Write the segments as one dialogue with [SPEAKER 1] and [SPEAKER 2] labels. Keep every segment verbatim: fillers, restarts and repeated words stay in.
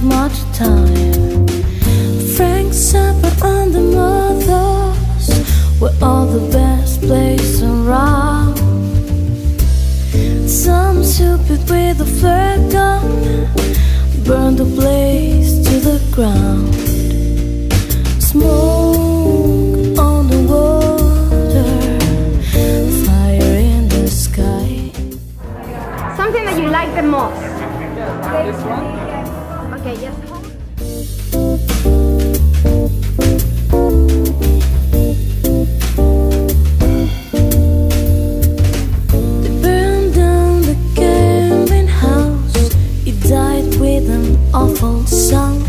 [SPEAKER 1] have much time. Frank Zappa and the Mothers were all the best plays around. Some stupid with a flare gun burned the place to the ground. Smoke on the water, fire in the sky.
[SPEAKER 2] Something that you like the most?
[SPEAKER 3] This one?
[SPEAKER 2] Okay, yes.
[SPEAKER 1] They burned down the camping house. It died with an awful sound.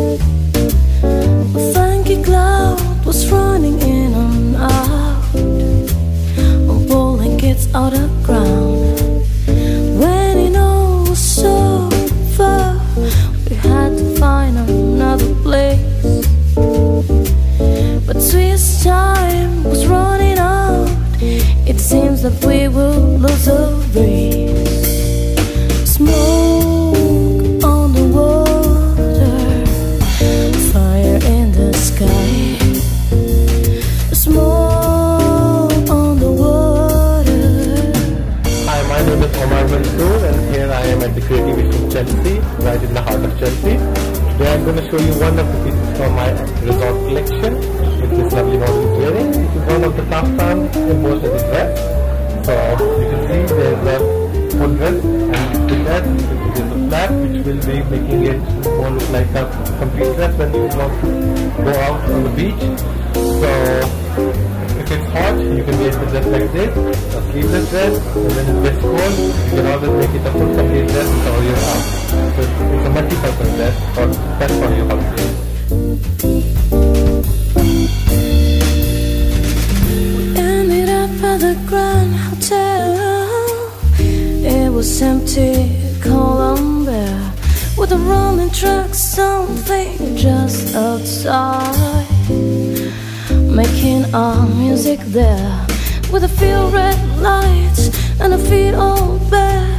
[SPEAKER 1] A funky cloud was running in and out, pulling kids out of ground. When it all was so far, we had to find another place. But Swiss time was running out. It seems that we will lose the race. Smoke on the water, fire in the sky. Smoke on the water.
[SPEAKER 4] Hi, my name is Omar Mansoor, and here I am at the Creativations-Chelsea, right in the heart of Chelsea. Today I'm going to show you one of the pieces from my resort collection, which this lovely model is wearing. This is one of the kaftan embossed as a dress. So you can see there's a full dress, and with that there's a flap which will be making it more look like a complete dress when you want to go out on the beach. So if it's hot, you can wear the dress like this, a sleeveless dress, and when it gets cold, you can always make it a full complete dress with all your arms. So it's a multi-purpose dress for best for your holiday.
[SPEAKER 1] Ended up at the Grand Hotel. It was empty, cold and bare, with a rolling truck, something just outside, making our music there, with a few red lights and a feet all bare.